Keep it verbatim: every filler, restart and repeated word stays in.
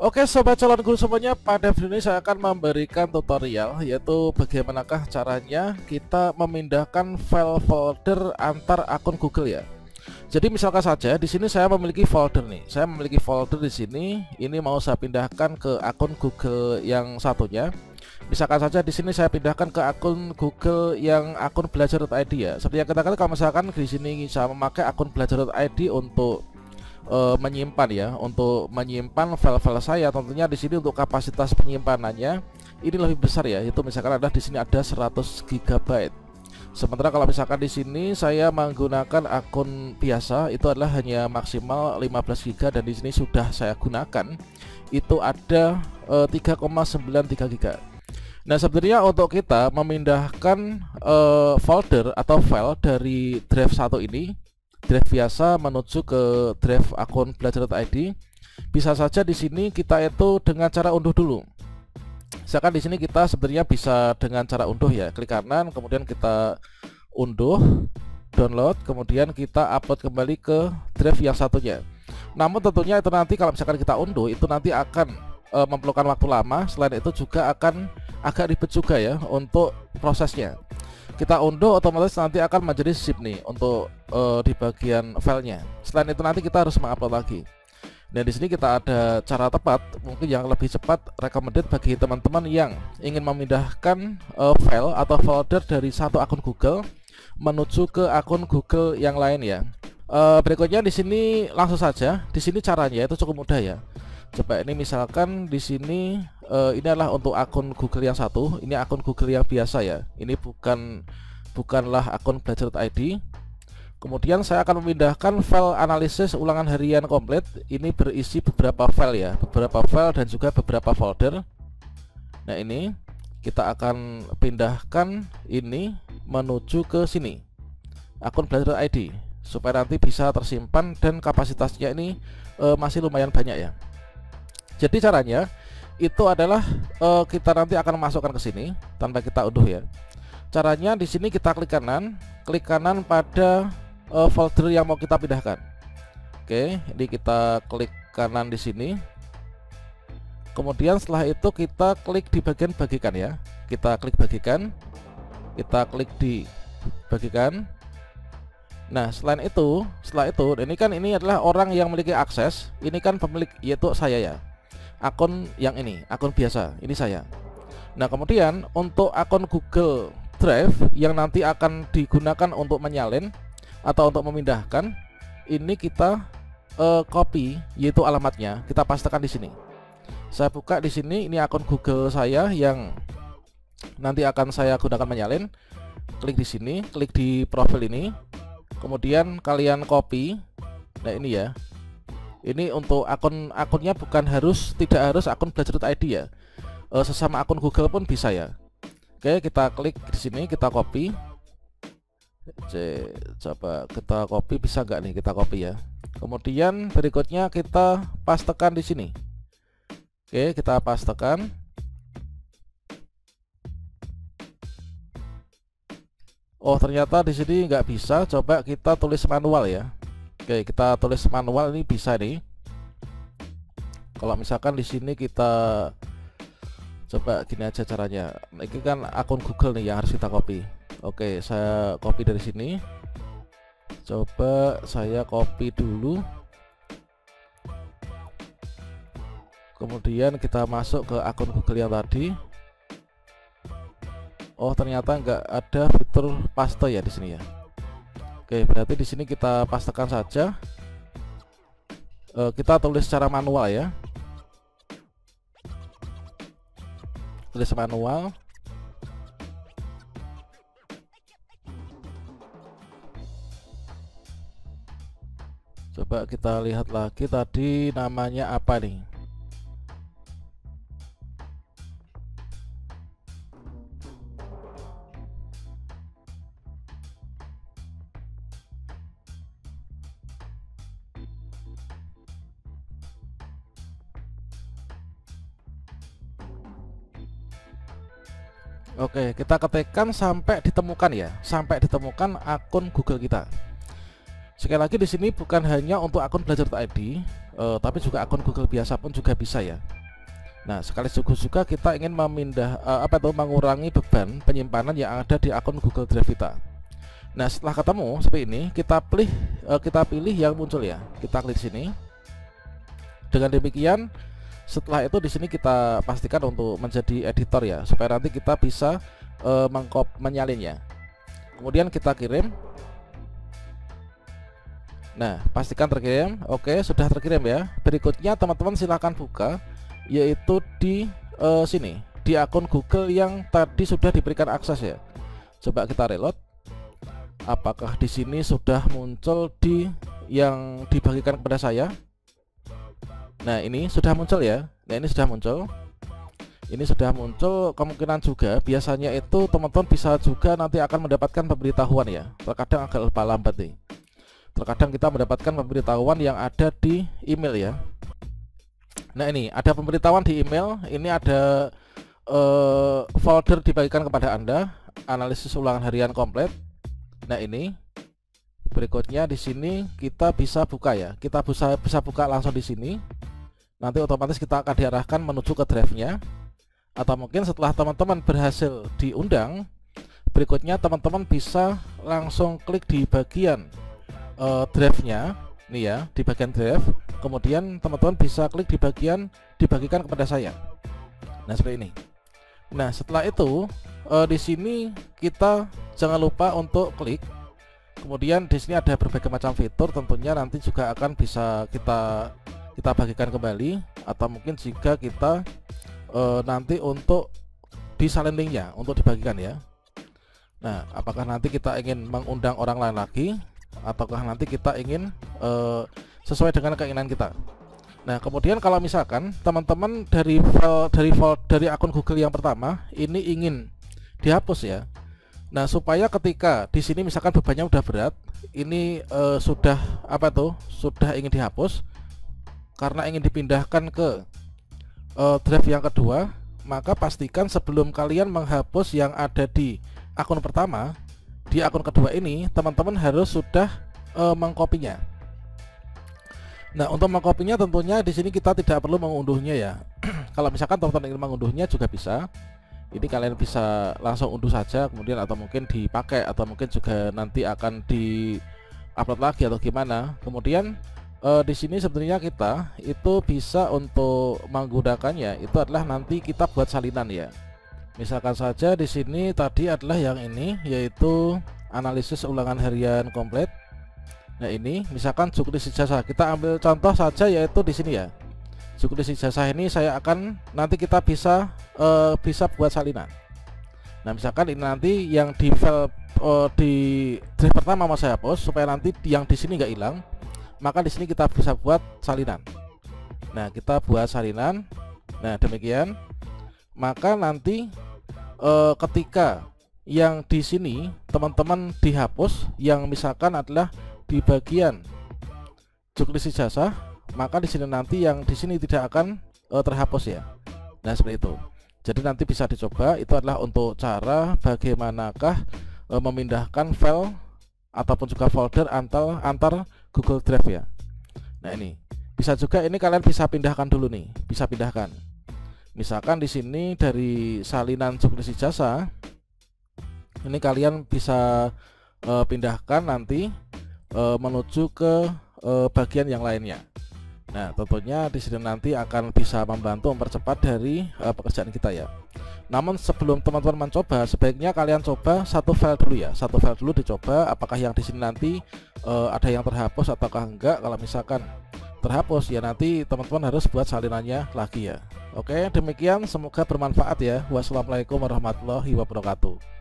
Oke sobat calon guru semuanya, pada video ini saya akan memberikan tutorial yaitu bagaimanakah caranya kita memindahkan file folder antar akun Google ya. Jadi misalkan saja di sini saya memiliki folder nih, saya memiliki folder di sini, ini mau saya pindahkan ke akun Google yang satunya. Misalkan saja di sini saya pindahkan ke akun Google yang akun belajar titik I D ya. Seperti yang kita katakan, kalau misalkan di sini saya memakai akun belajar titik I D untuk Uh, menyimpan ya, untuk menyimpan file-file saya, tentunya di sini untuk kapasitas penyimpanannya ini lebih besar ya, itu misalkan ada di sini ada seratus giga byte. Sementara kalau misalkan di sini saya menggunakan akun biasa itu adalah hanya maksimal lima belas giga, dan di sini sudah saya gunakan itu ada uh, tiga koma sembilan tiga giga. Nah, sebenarnya untuk kita memindahkan uh, folder atau file dari drive satu ini, drive biasa menuju ke drive akun belajar titik I D, bisa saja di sini kita itu dengan cara unduh dulu. Misalkan di sini kita sebenarnya bisa dengan cara unduh ya, klik kanan kemudian kita unduh, download, kemudian kita upload kembali ke drive yang satunya. Namun tentunya itu nanti kalau misalkan kita unduh itu nanti akan e, memerlukan waktu lama. Selain itu juga akan agak ribet juga ya untuk prosesnya. Kita unduh otomatis nanti akan menjadi zip nih untuk uh, di bagian filenya. Selain itu nanti kita harus mengupload lagi. Dan di sini kita ada cara tepat, mungkin yang lebih cepat recommended bagi teman-teman yang ingin memindahkan uh, file atau folder dari satu akun Google menuju ke akun Google yang lain ya. Uh, berikutnya di sini langsung saja. Di sini caranya itu cukup mudah ya. Coba ini misalkan di sini uh, ini adalah untuk akun Google yang satu, ini akun Google yang biasa ya. Ini bukan bukanlah akun belajar titik I D. Kemudian saya akan memindahkan file analisis ulangan harian komplit. Ini berisi beberapa file ya, beberapa file dan juga beberapa folder. Nah, ini kita akan pindahkan ini menuju ke sini, akun belajar titik I D, supaya nanti bisa tersimpan dan kapasitasnya ini uh, masih lumayan banyak ya. Jadi caranya itu adalah uh, kita nanti akan masukkan ke sini tanpa kita unduh ya. Caranya di sini kita klik kanan, klik kanan pada uh, folder yang mau kita pindahkan. Oke, ini kita klik kanan di sini. Kemudian setelah itu kita klik di bagian bagikan ya. Kita klik bagikan, kita klik di bagikan. Nah, selain itu, setelah itu, ini kan ini adalah orang yang memiliki akses. Ini kan pemilik, yaitu saya ya. Akun yang ini, akun biasa, ini saya. Nah, kemudian untuk akun Google Drive yang nanti akan digunakan untuk menyalin atau untuk memindahkan, ini kita uh, copy, yaitu alamatnya kita pastekan di sini. Saya buka di sini, ini akun Google saya yang nanti akan saya gunakan menyalin. Klik di sini, klik di profil ini, kemudian kalian copy. Nah, ini ya. Ini untuk akun-akunnya bukan harus, tidak harus akun belajar titik I D ya. E, sesama akun Google pun bisa ya. Oke, kita klik di sini, kita copy. C, coba kita copy, bisa nggak nih kita copy ya. Kemudian berikutnya kita pastekan di sini. Oke, kita pastekan. Oh, ternyata di sini nggak bisa. Coba kita tulis manual ya. Oke, kita tulis manual, ini bisa nih. Kalau misalkan di sini kita coba gini aja caranya. Ini kan akun Google nih yang harus kita copy. Oke, saya copy dari sini. Coba saya copy dulu. Kemudian kita masuk ke akun Google yang tadi. Oh, ternyata nggak ada fitur paste ya di sini ya. Oke, berarti di sini kita pastekan saja. E, kita tulis secara manual ya. Tulis manual. Coba kita lihat lagi tadi namanya apa nih. Oke, kita ketikkan sampai ditemukan ya, sampai ditemukan akun Google kita. Sekali lagi di sini bukan hanya untuk akun belajar titik I D, uh, tapi juga akun Google biasa pun juga bisa ya. Nah, sekaligus juga kita ingin memindah uh, apa itu mengurangi beban penyimpanan yang ada di akun Google Drive kita. Nah, setelah ketemu seperti ini, kita pilih uh, kita pilih yang muncul ya. Kita klik sini. Dengan demikian, setelah itu di sini kita pastikan untuk menjadi editor ya, supaya nanti kita bisa uh, mengkop menyalinnya. Kemudian kita kirim. Nah, pastikan terkirim. Oke, sudah terkirim ya. Berikutnya teman-teman silahkan buka, yaitu di uh, sini di akun Google yang tadi sudah diberikan akses ya. Coba kita reload. Apakah di sini sudah muncul di yang dibagikan kepada saya? Nah, ini sudah muncul ya. Nah, ini sudah muncul. Ini sudah muncul. Kemungkinan juga biasanya itu teman-teman bisa juga nanti akan mendapatkan pemberitahuan ya. Terkadang agak lupa lambat nih. Terkadang kita mendapatkan pemberitahuan yang ada di email ya. Nah, ini ada pemberitahuan di email. Ini ada uh, folder dibagikan kepada Anda, analisis ulangan harian komplit. Nah, ini berikutnya di sini kita bisa buka ya. Kita bisa bisa buka langsung di sini. Nanti otomatis kita akan diarahkan menuju ke drive-nya. Atau mungkin setelah teman-teman berhasil diundang, berikutnya teman-teman bisa langsung klik di bagian uh, drive-nya. Nih ya, di bagian drive. Kemudian teman-teman bisa klik di bagian dibagikan kepada saya. Nah, seperti ini. Nah, setelah itu uh, di sini kita jangan lupa untuk klik. Kemudian di sini ada berbagai macam fitur, tentunya nanti juga akan bisa kita kita bagikan kembali, atau mungkin jika kita uh, nanti untuk disalin linknya untuk dibagikan ya. Nah, apakah nanti kita ingin mengundang orang lain lagi, ataukah nanti kita ingin uh, sesuai dengan keinginan kita. Nah, kemudian kalau misalkan teman-teman dari file, dari file, dari akun Google yang pertama ini ingin dihapus ya. Nah, supaya ketika di sini misalkan bebannya udah berat, ini uh, sudah apa tuh? Sudah ingin dihapus karena ingin dipindahkan ke uh, drive yang kedua, maka pastikan sebelum kalian menghapus yang ada di akun pertama, di akun kedua ini teman-teman harus sudah uh, mengkopinya. Nah, untuk mengkopinya tentunya di sini kita tidak perlu mengunduhnya ya. Kalau misalkan teman-teman ingin mengunduhnya juga bisa. Ini kalian bisa langsung unduh saja, kemudian atau mungkin dipakai, atau mungkin juga nanti akan di upload lagi atau gimana. Kemudian eh, di sini sebenarnya kita itu bisa untuk menggunakannya itu adalah nanti kita buat salinan ya. Misalkan saja di sini tadi adalah yang ini, yaitu analisis ulangan harian komplit. Nah, ini misalkan juknis ijazah, kita ambil contoh saja yaitu di sini ya. Juknis ijazah ini saya akan nanti kita bisa uh, bisa buat salinan. Nah, misalkan ini nanti yang di file uh, di drive pertama mau saya hapus supaya nanti yang di sini nggak hilang, maka di sini kita bisa buat salinan. Nah, kita buat salinan. Nah, demikian. Maka nanti uh, ketika yang di sini teman-teman dihapus, yang misalkan adalah di bagian juknis ijazah, maka di sini nanti yang di sini tidak akan uh, terhapus ya. Nah, seperti itu. Jadi nanti bisa dicoba. Itu adalah untuk cara bagaimanakah uh, memindahkan file ataupun juga folder antar antar Google Drive ya. Nah, ini bisa juga, ini kalian bisa pindahkan dulu nih, bisa pindahkan. Misalkan di sini dari salinan juknis ijazah, ini kalian bisa uh, pindahkan nanti uh, menuju ke uh, bagian yang lainnya. Nah, tentunya di sini nanti akan bisa membantu mempercepat dari uh, pekerjaan kita ya. Namun sebelum teman-teman mencoba, sebaiknya kalian coba satu file dulu ya. Satu file dulu dicoba apakah yang di sini nanti uh, ada yang terhapus ataukah enggak. Kalau misalkan terhapus ya nanti teman-teman harus buat salinannya lagi ya. Oke, demikian, semoga bermanfaat ya. Wassalamualaikum warahmatullahi wabarakatuh.